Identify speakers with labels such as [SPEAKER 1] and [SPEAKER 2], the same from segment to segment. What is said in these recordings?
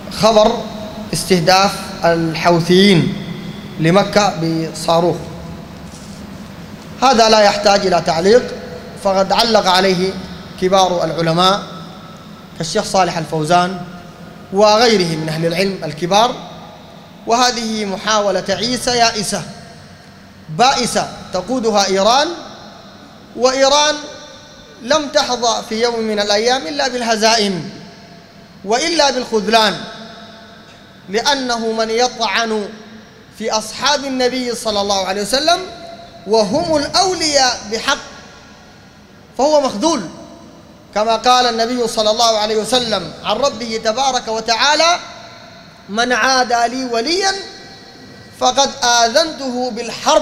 [SPEAKER 1] خبر استهداف الحوثيين لمكة بصاروخ. هذا لا يحتاج إلى تعليق، فقد علق عليه كبار العلماء كالشيخ صالح الفوزان وغيره من أهل العلم الكبار. وهذه محاولة تعيسة يائسة بائسة تقودها إيران، وإيران لم تحظى في يوم من الأيام إلا بالهزائم وإلا بالخذلان، لأنه من يطعن في أصحاب النبي صلى الله عليه وسلم وهم الأولياء بحق فهو مخذول، كما قال النبي صلى الله عليه وسلم عن ربه تبارك وتعالى: من عادى لي وليا فقد آذنته بالحرب.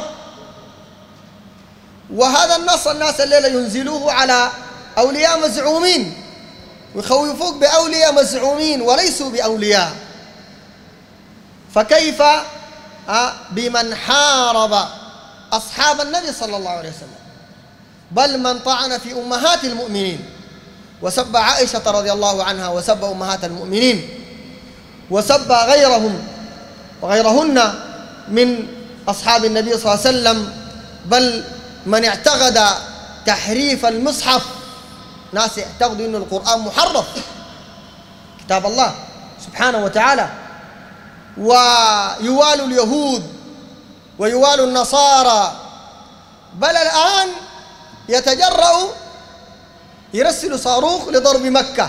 [SPEAKER 1] وهذا النص الناس الليلة ينزلوه على أولياء مزعومين ويخوفوك بأولياء مزعومين وليسوا بأولياء، فكيف بمن حارب أصحاب النبي صلى الله عليه وسلم، بل من طعن في أمهات المؤمنين وسب عائشة رضي الله عنها وسب أمهات المؤمنين وسب غيرهم وغيرهن من أصحاب النبي صلى الله عليه وسلم، بل من اعتقد تحريف المصحف. ناس يعتقدوا أن القرآن محرف كتاب الله سبحانه وتعالى، ويوال اليهود ويوال النصارى، بل الآن يتجرأ يرسل صاروخ لضرب مكة.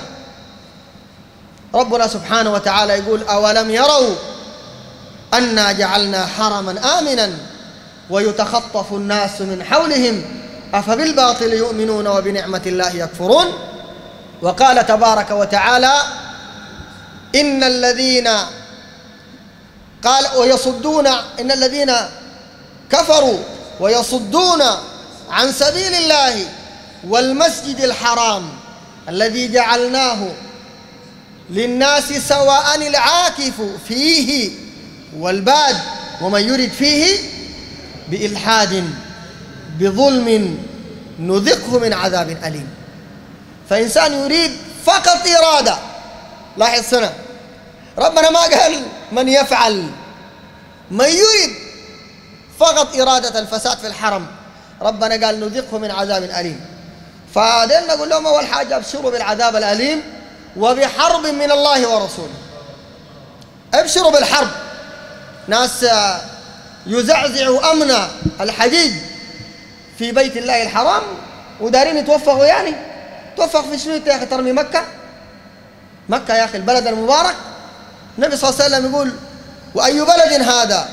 [SPEAKER 1] ربنا سبحانه وتعالى يقول: أولم يروا أنا جعلنا حرما آمنا ويتخطف الناس من حولهم أفبالباطل يؤمنون وبنعمة الله يكفرون. وقال تبارك وتعالى: إن الذين إن الذين كفروا ويصدون عن سبيل الله والمسجد الحرام الذي جعلناه للناس سواء العاكف فيه والباد ومن يرد فيه بإلحاد بظلم نذقه من عذاب أليم. فإنسان يريد فقط إرادة، لاحظ سنة، ربنا ما قال من يفعل، من يريد فقط إرادة الفساد في الحرم، ربنا قال نذقه من عذاب أليم. فدين نقول لهم أول حاجة: ابشروا بالعذاب الأليم وبحرب من الله ورسوله. ابشروا بالحرب. ناس يزعزعوا أمن الحديد في بيت الله الحرام ودارين يتوفقوا، يعني توفق في شنو يا أخي؟ ترمي مكة يا أخي البلد المبارك. النبي صلى الله عليه وسلم يقول: وأي بلد هذا؟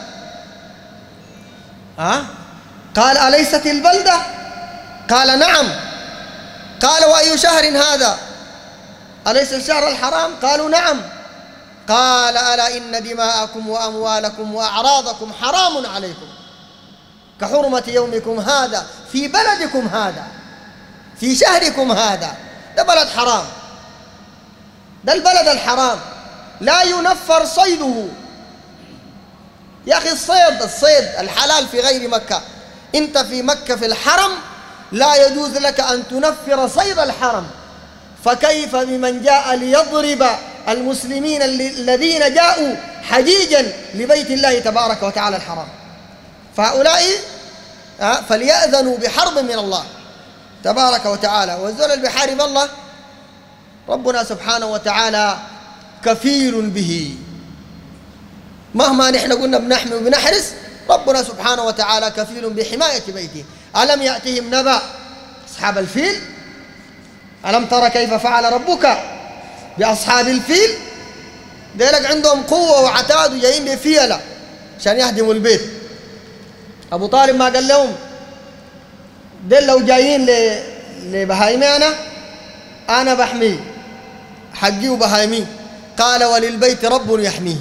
[SPEAKER 1] قال: أليست البلدة؟ قال: نعم. قال: وأي شهر هذا؟ أليس الشهر الحرام؟ قالوا: نعم. قال: ألا إن دماءكم وأموالكم وأعراضكم حرام عليكم كحرمة يومكم هذا في بلدكم هذا في شهركم هذا. ده بلد حرام، ده البلد الحرام لا ينفر صيده. يا أخي الصيد الحلال في غير مكة، أنت في مكة في الحرم لا يجوز لك أن تنفر صيد الحرم، فكيف بمن جاء ليضرب المسلمين الذين جاءوا حجيجا لبيت الله تبارك وتعالى الحرام؟ فهؤلاء فليأذنوا بحرب من الله تبارك وتعالى. والذل اللي بيحارب الله ربنا سبحانه وتعالى كفيل به، مهما نحن قلنا بنحمي وبنحرس، ربنا سبحانه وتعالى كفيل بحماية بيته. ألم يأتهم نبأ أصحاب الفيل؟ ألم ترى كيف فعل ربك بأصحاب الفيل؟ ديلك عندهم قوة وعتاد وجايين بفيلة عشان يهدموا البيت. أبو طالب ما قال لهم ديل لو جايين لبهايمي أنا بحميه حقي وبهايمي. قال: وللبيت رب يحميه.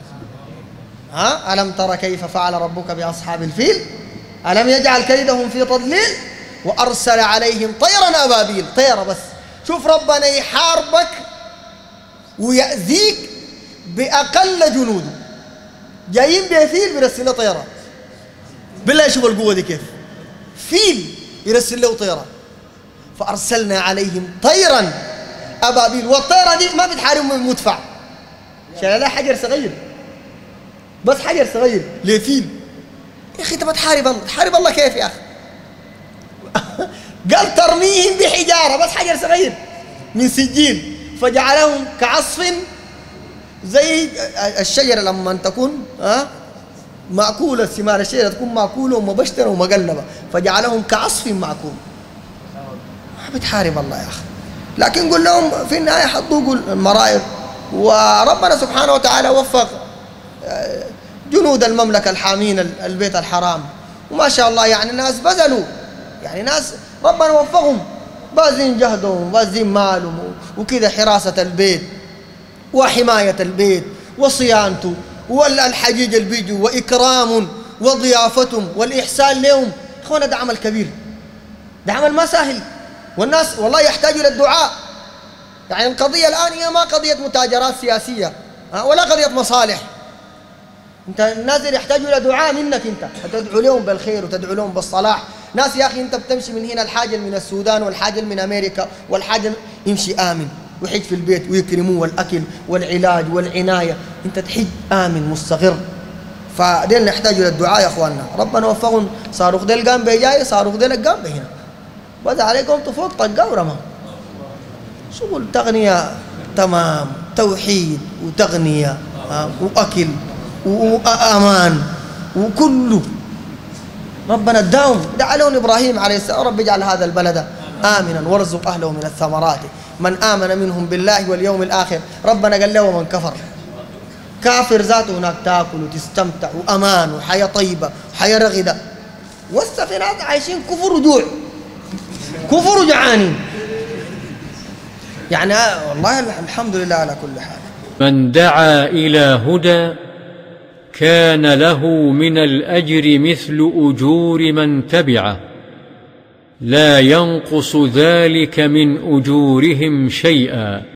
[SPEAKER 1] ألم ترى كيف فعل ربك بأصحاب الفيل؟ ألم يجعل كيدهم في تضليل وأرسل عليهم طيرا أبابيل. طيرة بس. شوف ربنا يحاربك ويأذيك بأقل جنوده، جايين بفيل بيرسل له طيرة. بالله شوف القوة دي كيف، فيل يرسل له طيرة. فأرسلنا عليهم طيرا أبابيل، والطيرة دي ما بتحاربهم بمدفع، شال له حجر صغير، بس حجر صغير لفيل. يا أخي تبى تحارب الله، تحارب الله كيف يا أخي؟ قال ترميهم بحجارة، بس حجر صغير من سجيل فجعلهم كعصف، زي الشجرة لما تكون مأكولة، ثمار الشجرة تكون مأكولة ومبشرة ومقلبة، فجعلهم كعصف مأكول. ما بتحارب الله يا أخي، لكن قل لهم في النهاية حطوا المرائض. وربنا سبحانه وتعالى وفق جنود المملكة الحامين البيت الحرام، وما شاء الله يعني ناس بذلوا، يعني ناس ربنا وفقهم باذين جهدهم وباذين مالهم وكذا، حراسة البيت وحماية البيت وصيانته والحجيج اللي بيجوا وإكرام وضيافتهم والإحسان لهم. إخوانا ده عمل كبير، ده عمل ما سهل، والناس والله يحتاجوا للدعاء. يعني القضية الآن هي ما قضية متاجرات سياسية ولا قضية مصالح، انت الناس اللي يحتاجوا الى دعاء منك، انت تدعو لهم بالخير وتدعو لهم بالصلاح. ناس يا اخي انت بتمشي من هنا الحاجه من السودان والحاجه من امريكا والحاجه، يمشي امن ويحج في البيت ويكرموه، والاكل والعلاج والعنايه، انت تحج امن مستقر. فدين نحتاج للدعاء يا اخواننا. ربنا وفقهم، صاروخ ديل قام بجاي، صاروخ ديل قام بهنا، بدا عليكم فوق طقه ورمى. شغل تغنيه تمام، توحيد وتغنيه واكل وأمان وكله. ربنا اداهم، دعا لهم إبراهيم عليه السلام: رب اجعل هذا البلد آمنا وارزق أهله من الثمرات من آمن منهم بالله واليوم الآخر. ربنا قال له: ومن كفر، كافر ذاته هناك تاكل وتستمتع وأمان وحياة طيبة وحياة رغدة، والسفينات عايشين كفر وجوع، كفر وجعانين. يعني والله الحمد لله على كل حال.
[SPEAKER 2] من دعا إلى هدى كان له من الأجر مثل أجور من تبعه، لا ينقص ذلك من أجورهم شيئا.